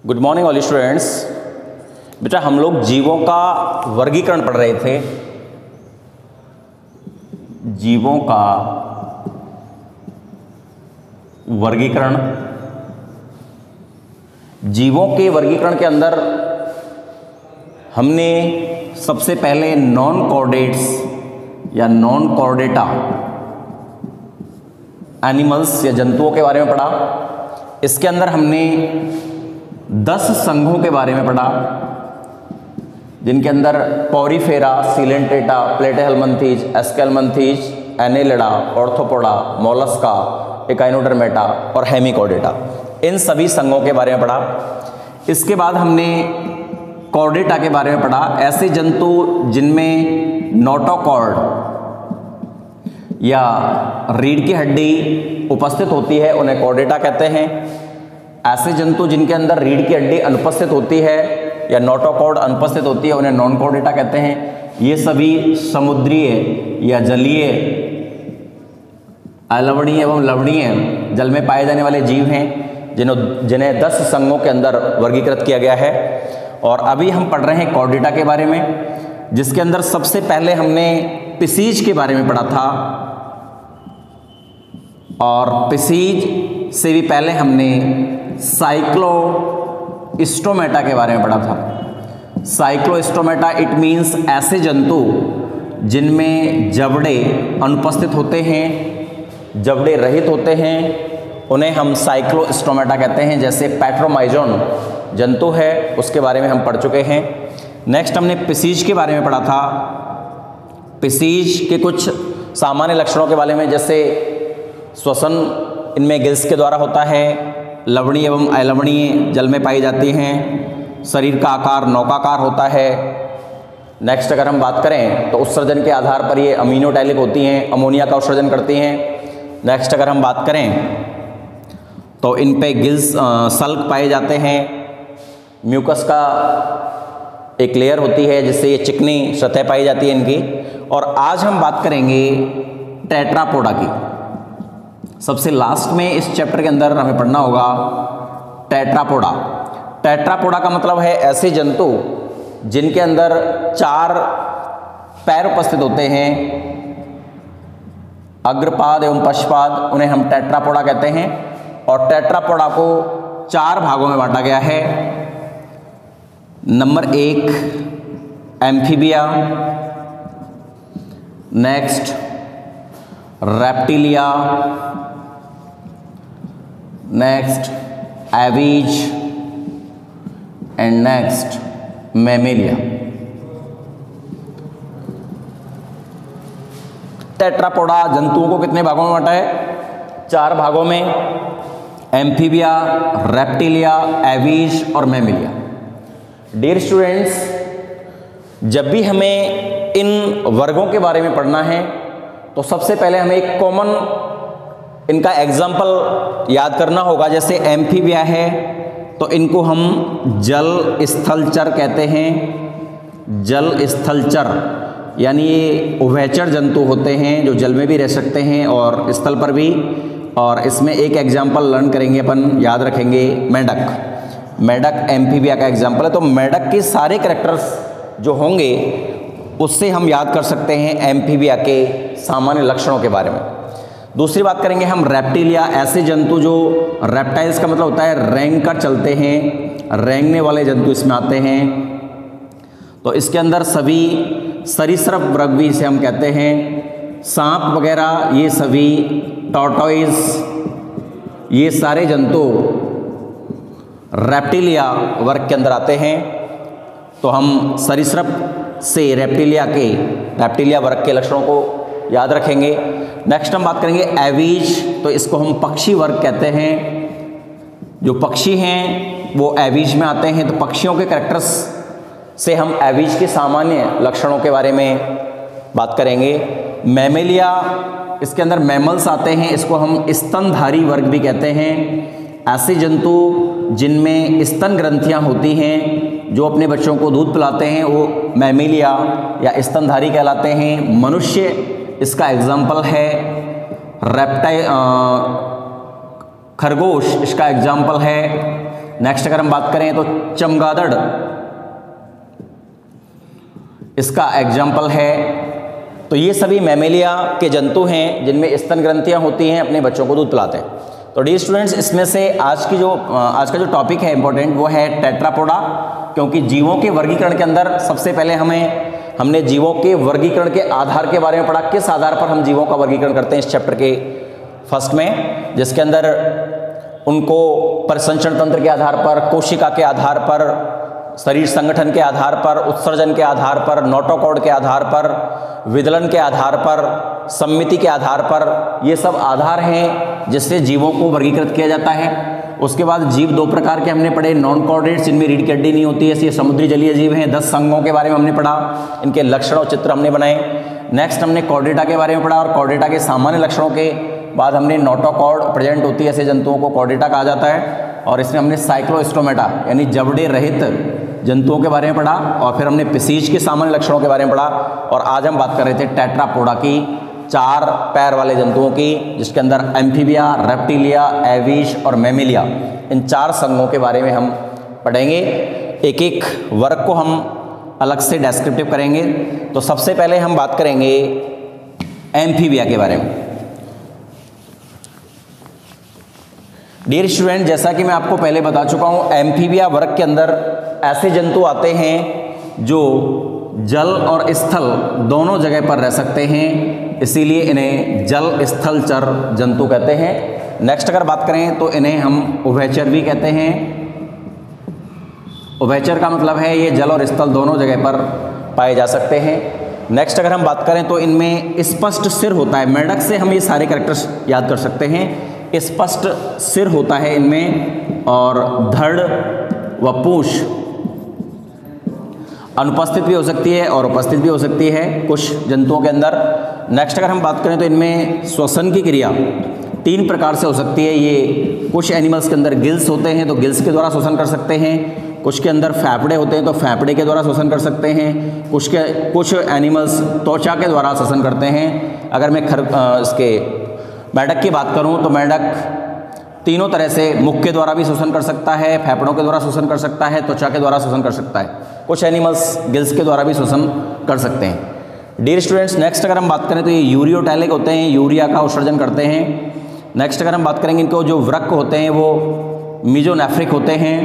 Good morning all students. बेटा हम लोग जीवों का वर्गीकरण पढ़ रहे थे। जीवों का वर्गीकरण, जीवों के वर्गीकरण के अंदर हमने सबसे पहले नॉन कॉर्डेट्स या नॉन कॉर्डेटा एनिमल्स या जंतुओं के बारे में पढ़ा। इसके अंदर हमने 10 संघों के बारे में पढ़ा, जिनके अंदर porifera, coelenterata, platyhelminthes, aschelminthes, annelida, arthropoda, mollusca, echinodermata और हेमिकॉर्डेटा, इन सभी संघों के बारे में पढ़ा। इसके बाद हमने कॉर्डेटा के बारे में पढ़ा। ऐसे जंतु जिनमें नोटोकॉर्ड या रीढ़ की हड्डी उपस्थित होती है उन्हें कॉर्डेटा कहते हैं। ऐसे जंतु जिनके अंदर रीढ़ की हड्डी अनुपस्थित होती है या नोटोकॉर्ड अनुपस्थित होती है उन्हें नॉन कॉर्डेटा कहते हैं। ये सभी समुद्रीय या जलीय, अलवणीय एवं लवणीय जल में पाए जाने वाले जीव हैं, जिन्हें 10 संघों के अंदर वर्गीकृत किया गया है। और अभी हम पढ़ रहे हैं कॉर्डेटा के बारे में, जिसके अंदर सबसे पहले हमने पिसीज के बारे में पढ़ा था। और पिसीज से भी पहले हमने साइक्लोस्टोमेटा के बारे में पढ़ा था। साइक्लोस्टोमेटा इट मीन्स ऐसे जंतु जिनमें जबड़े अनुपस्थित होते हैं, जबड़े रहित होते हैं, उन्हें हम साइक्लोस्टोमेटा कहते हैं। जैसे पैट्रोमाइजोन जंतु है, उसके बारे में हम पढ़ चुके हैं। नेक्स्ट हमने पिसीज के बारे में पढ़ा था। पिसीज के कुछ सामान्य लक्षणों के बारे में, जैसे श्वसन इनमें गिल्स के द्वारा होता है, लवणीय एवं अलवणीय जल में पाई जाती हैं, शरीर का आकार नौकाकार होता है। नेक्स्ट अगर हम बात करें तो उत्सर्जन के आधार पर ये अमीनोटैलिक होती हैं, अमोनिया का उत्सर्जन करती हैं। नेक्स्ट अगर हम बात करें तो इन पे गिल्स सल्क पाए जाते हैं, म्यूकस का एक लेयर होती है जिससे ये चिकनी सतह पाई जाती है इनकी। और आज हम बात करेंगे टेट्रापोडा की। सबसे लास्ट में इस चैप्टर के अंदर हमें पढ़ना होगा टेट्रापोडा। टेट्रापोडा का मतलब है ऐसे जंतु जिनके अंदर 4 पैर उपस्थित होते हैं, अग्रपाद एवं पश्चपाद, उन्हें हम टेट्रापोडा कहते हैं। और टेट्रापोडा को 4 भागों में बांटा गया है। Number 1 amphibia, next reptilia, next aves and next mammalia. Tetrapoda जंतुओं को कितने भागों में बांटा है? 4 भागों में, एम्फीबिया, रेप्टिलिया, एवीज और मैमेलिया। डियर स्टूडेंट्स, जब भी हमें इन वर्गों के बारे में पढ़ना है तो सबसे पहले हमें एक कॉमन इनका एग्जाम्पल याद करना होगा। जैसे एम्फीबिया है तो इनको हम जल स्थलचर कहते हैं। जल स्थलचर यानी ये उभयचर जंतु होते हैं जो जल में भी रह सकते हैं और स्थल पर भी। और इसमें एक एग्जाम्पल लर्न करेंगे अपन, याद रखेंगे, मेढक। मेढक एम्फीबिया का एग्जाम्पल है। तो मेढक के सारे कैरेक्टर्स जो होंगे उससे हम याद कर सकते हैं एम्फीबिया के सामान्य लक्षणों के बारे में। दूसरी बात करेंगे हम रेप्टिलिया। ऐसे जंतु जो रेप्टाइल्स का मतलब होता है रेंग कर चलते हैं, रेंगने वाले जंतु इसमें आते हैं। तो इसके अंदर सभी सरीसृप वर्ग भी इसे हम कहते हैं। सांप वगैरह ये सभी, टॉर्टोइज, ये सारे जंतु रेप्टिलिया वर्ग के अंदर आते हैं। तो हम सरीसृप से रेप्टिलिया वर्ग के लक्षणों को याद रखेंगे। नेक्स्ट हम बात करेंगे एवीज। तो इसको हम पक्षी वर्ग कहते हैं। जो पक्षी हैं वो एवीज में आते हैं। तो पक्षियों के कैरेक्टर्स से हम एवीज के सामान्य लक्षणों के बारे में बात करेंगे। मैमेलिया, इसके अंदर मैमल्स आते हैं। इसको हम स्तनधारी वर्ग भी कहते हैं। ऐसे जंतु जिनमें स्तन ग्रंथियां होती हैं, जो अपने बच्चों को दूध पिलाते हैं, वो मैमेलिया या स्तनधारी कहलाते हैं। मनुष्य इसका एग्जाम्पल है। खरगोश इसका एग्जाम्पल है। नेक्स्ट अगर हम बात करें तो चमगादड़ इसका एग्जाम्पल है। तो ये सभी मैमेलिया के जंतु हैं जिनमें स्तन ग्रंथियां होती हैं, अपने बच्चों को दूध पिलाते हैं। तो डियर स्टूडेंट्स, इसमें से आज का जो टॉपिक है इंपॉर्टेंट वो है टेट्रापोडा, क्योंकि जीवों के वर्गीकरण के अंदर सबसे पहले हमने जीवों के वर्गीकरण के आधार के बारे में पढ़ा, किस आधार पर हम जीवों का वर्गीकरण करते हैं इस चैप्टर के फर्स्ट में, जिसके अंदर उनको परिसंचरण तंत्र के आधार पर, कोशिका के आधार पर, शरीर संगठन के आधार पर, उत्सर्जन के आधार पर, नोटोकॉर्ड के आधार पर, विदलन के आधार पर, सम्मिति के आधार पर, ये सब आधार हैं जिससे जीवों को वर्गीकृत किया जाता है। उसके बाद जीव दो प्रकार के हमने पढ़े, नॉन कॉर्डेट्स जिनमें रीढ़ की हड्डी नहीं होती है, ये समुद्री जलीय जीव हैं। 10 संघों के बारे में हमने पढ़ा, इनके लक्षण और चित्र हमने बनाए। नेक्स्ट हमने कॉर्डेटा के बारे में पढ़ा, और कॉर्डेटा के सामान्य लक्षणों के बाद हमने नोटोकॉर्ड प्रेजेंट होती है ऐसे जंतुओं को कॉर्डेटा कहा जाता है। और इसमें हमने साइक्लोस्टोमेटा यानी जबड़े रहित जंतुओं के बारे में पढ़ा, और फिर हमने पिसीज के सामान्य लक्षणों के बारे में पढ़ा। और आज हम बात कर रहे थे टेट्रापोडा की, 4 पैर वाले जंतुओं की, जिसके अंदर एम्फीबिया, रेप्टिलिया, एविश और मैमेलिया, इन 4 संघों के बारे में हम पढ़ेंगे। एक एक वर्ग को हम अलग से डेस्क्रिप्टिव करेंगे। तो सबसे पहले हम बात करेंगे एम्फीबिया के बारे में। डियर स्टूडेंट, जैसा कि मैं आपको पहले बता चुका हूँ, एम्फीबिया वर्ग के अंदर ऐसे जंतु आते हैं जो जल और स्थल दोनों जगह पर रह सकते हैं, इसीलिए इन्हें जल स्थल चर जंतु कहते हैं। नेक्स्ट अगर बात करें तो इन्हें हम उभयचर भी कहते हैं। उभयचर का मतलब है ये जल और स्थल दोनों जगह पर पाए जा सकते हैं। नेक्स्ट अगर हम बात करें तो इनमें स्पष्ट सिर होता है। मेंढक से हम ये सारे कैरेक्टर्स याद कर सकते हैं। स्पष्ट सिर होता है इनमें, और धड़ व पूंछ अनुपस्थित भी हो सकती है और उपस्थित भी हो सकती है कुछ जंतुओं के अंदर। नेक्स्ट अगर हम बात करें तो इनमें श्वसन की क्रिया 3 प्रकार से हो सकती है। ये कुछ एनिमल्स के अंदर गिल्स होते हैं तो गिल्स के द्वारा श्वसन कर सकते हैं, कुछ के अंदर फेफड़े होते हैं तो फेफड़े के द्वारा श्वसन कर सकते हैं, कुछ एनिमल्स त्वचा के द्वारा श्वसन करते हैं। अगर मैं इसके मेंढक की बात करूं तो मेंढक तीनों तरह से मुख के द्वारा भी श्वसन कर सकता है, फेफड़ों के द्वारा श्वसन कर सकता है, त्वचा के द्वारा श्वसन कर सकता है। कुछ एनिमल्स गिल्स के द्वारा भी श्वसन कर सकते हैं। डियर स्टूडेंट्स, नेक्स्ट अगर हम बात करें तो ये यूरियोटैलिक होते हैं, यूरिया का उत्सर्जन करते हैं। नेक्स्ट अगर हम बात करेंगे, इनको जो वृक्क होते हैं वो मीजोनेफ्रिक होते हैं।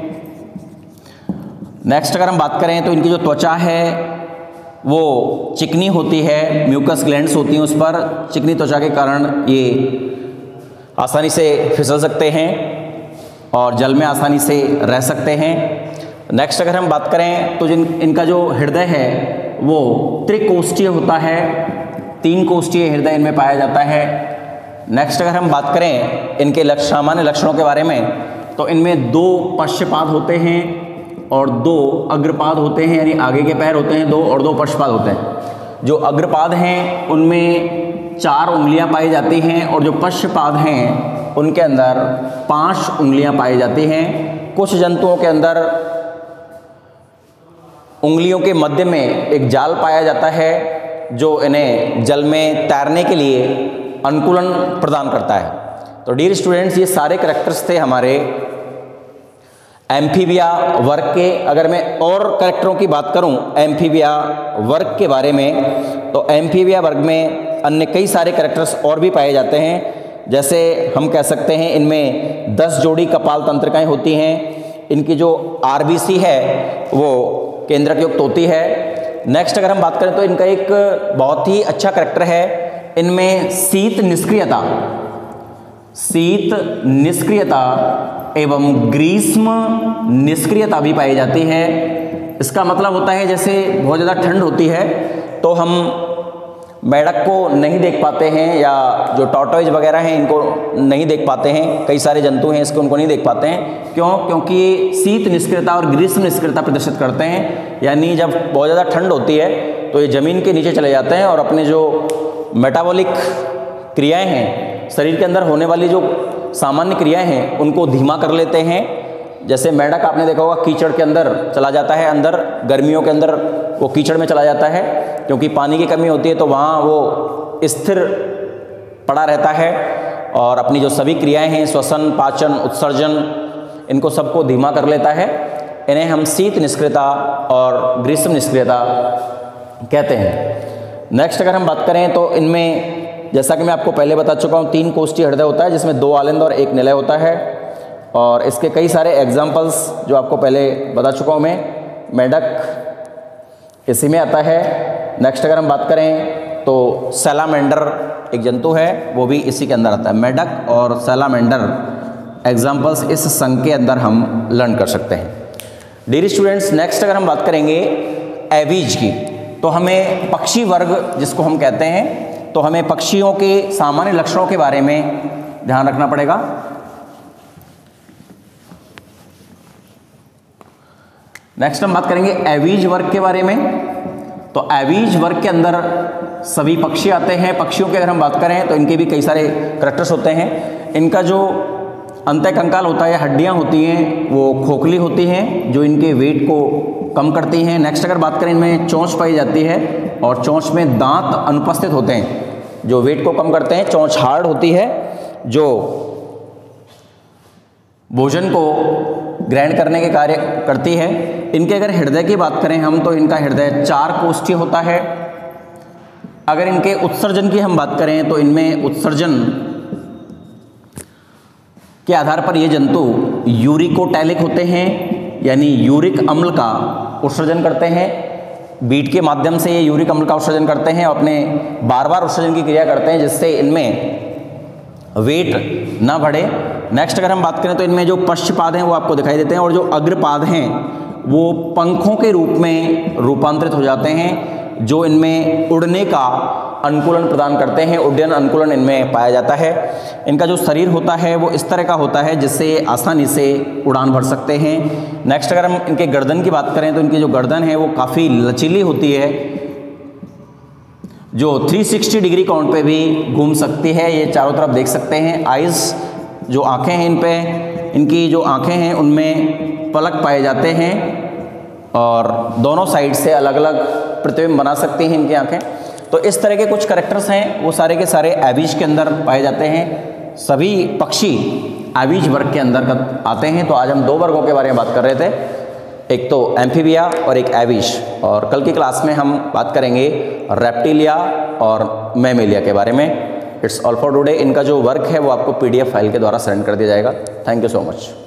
नेक्स्ट अगर हम बात करें तो इनकी जो त्वचा है वो चिकनी होती है, म्यूकस ग्लैंड्स होती हैं उस पर, चिकनी त्वचा के कारण ये आसानी से फिसल सकते हैं और जल में आसानी से रह सकते हैं। नेक्स्ट अगर हम बात करें तो इनका जो हृदय है वो त्रिकोष्ठीय होता है, 3 कोष्ठीय हृदय इनमें पाया जाता है। नेक्स्ट अगर हम बात करें इनके सामान्य लक्षणों के बारे में तो इनमें 2 पश्चपाद होते हैं और 2 अग्रपाद होते हैं, यानी आगे के पैर होते हैं 2 और 2 पश्चपाद होते हैं। जो अग्रपाद हैं उनमें 4 उंगलियां पाई जाती हैं और जो पश्चपाद हैं उनके अंदर 5 उंगलियां पाई जाती हैं। कुछ जंतुओं के अंदर उंगलियों के मध्य में एक जाल पाया जाता है जो इन्हें जल में तैरने के लिए अनुकूलन प्रदान करता है। तो डियर स्टूडेंट्स, ये सारे कैरेक्टर्स थे हमारे एम्फीबिया वर्ग के। अगर मैं और कैरेक्टरों की बात करूं एम्फीबिया वर्ग के बारे में तो एम्फीबिया वर्ग में अन्य कई सारे कैरेक्टर्स और भी पाए जाते हैं। जैसे हम कह सकते हैं इनमें 10 जोड़ी कपाल तंत्रिकाएं होती हैं। इनकी जो आरबीसी है वो केंद्रक युक्त होती है। नेक्स्ट अगर हम बात करें तो इनका एक बहुत ही अच्छा कैरेक्टर है, इनमें शीत निष्क्रियता एवं ग्रीष्म निष्क्रियता भी पाई जाती है। इसका मतलब होता है जैसे बहुत ज़्यादा ठंड होती है तो हम मेंढक को नहीं देख पाते हैं, या जो टॉर्टोइज वगैरह हैं इनको नहीं देख पाते हैं, कई सारे जंतु हैं इसको उनको नहीं देख पाते हैं। क्यों? क्योंकि ये शीत निष्क्रियता और ग्रीष्म निष्क्रियता प्रदर्शित करते हैं। यानी जब बहुत ज़्यादा ठंड होती है तो ये ज़मीन के नीचे चले जाते हैं और अपने जो मेटाबॉलिक क्रियाएं हैं, शरीर के अंदर होने वाली जो सामान्य क्रियाएं हैं उनको धीमा कर लेते हैं। जैसे मेंढक आपने देखा होगा कीचड़ के अंदर चला जाता है, अंदर गर्मियों के अंदर वो कीचड़ में चला जाता है क्योंकि पानी की कमी होती है, तो वहाँ वो स्थिर पड़ा रहता है और अपनी जो सभी क्रियाएं हैं, श्वसन, पाचन, उत्सर्जन, इनको सबको धीमा कर लेता है। इन्हें हम शीत निष्क्रियता और ग्रीष्म निष्क्रियता कहते हैं। नेक्स्ट अगर हम बात करें तो इनमें जैसा कि मैं आपको पहले बता चुका हूँ 3 कोष्ठीय हृदय होता है जिसमें 2 आलिंद और 1 निलय होता है, और इसके कई सारे एग्जाम्पल्स जो आपको पहले बता चुका हूँ मैं। मेढक इसी में आता है। नेक्स्ट अगर हम बात करें तो सैलामेंडर एक जंतु है, वो भी इसी के अंदर आता है। मेढक और सैलामेंडर एग्जाम्पल्स इस संघ के अंदर हम लर्न कर सकते हैं। डियर स्टूडेंट्स, नेक्स्ट अगर हम बात करेंगे एवीज की, तो हमें पक्षी वर्ग जिसको हम कहते हैं, तो हमें पक्षियों के सामान्य लक्षणों के बारे में ध्यान रखना पड़ेगा। नेक्स्ट हम बात करेंगे एवीज वर्ग के बारे में। तो एवीज वर्ग के अंदर सभी पक्षी आते हैं। पक्षियों की अगर हम बात करें तो इनके भी कई सारे करैक्टर्स होते हैं। इनका जो अंतःकंकाल होता है, हड्डियां होती हैं, वो खोखली होती हैं जो इनके वेट को कम करती हैं। नेक्स्ट अगर बात करें, इनमें चोंच पाई जाती है और चोंच में दांत अनुपस्थित होते हैं जो वेट को कम करते हैं। चोंच हार्ड होती है जो भोजन को ग्रहण करने के कार्य करती है। इनके अगर हृदय की बात करें हम, तो इनका हृदय 4 कोष्ठीय होता है। अगर इनके उत्सर्जन की हम बात करें तो इनमें उत्सर्जन के आधार पर ये जंतु यूरिकोटैलिक होते हैं, यानी यूरिक अम्ल का उत्सर्जन करते हैं। बीट के माध्यम से ये यूरिक अम्ल का उत्सर्जन करते हैं और अपने बार बार उत्सर्जन की क्रिया करते हैं जिससे इनमें वेट ना बढ़े। नेक्स्ट अगर हम बात करें तो इनमें जो पश्चपाद हैं वो आपको दिखाई देते हैं, और जो अग्रपाद हैं वो पंखों के रूप में रूपांतरित हो जाते हैं जो इनमें उड़ने का अनुकूलन प्रदान करते हैं। उड्डयन अनुकूलन इनमें पाया जाता है। इनका जो शरीर होता है वो इस तरह का होता है जिससे आसानी से उड़ान भर सकते हैं। नेक्स्ट अगर हम इनके गर्दन की बात करें तो इनकी जो गर्दन है वो काफ़ी लचीली होती है जो 360 डिग्री कोण पे भी घूम सकती है। ये चारों तरफ देख सकते हैं। आइज़ जो आँखें हैं इन पे, इनकी जो आँखें हैं उनमें पलक पाए जाते हैं और दोनों साइड से अलग अलग प्रतिबिंब बना सकती हैं इनकी आँखें। तो इस तरह के कुछ करैक्टर्स हैं वो सारे के सारे एवीज के अंदर पाए जाते हैं। सभी पक्षी एवीज वर्ग के अंदर आते हैं। तो आज हम 2 वर्गों के बारे में बात कर रहे थे, एक तो एम्फीबिया और एक एवीज, और कल की क्लास में हम बात करेंगे रेप्टिलिया और मैमेलिया के बारे में। It's all for today. इनका जो वर्क है वो आपको PDF फाइल के द्वारा सेंड कर दिया जाएगा। Thank you so much.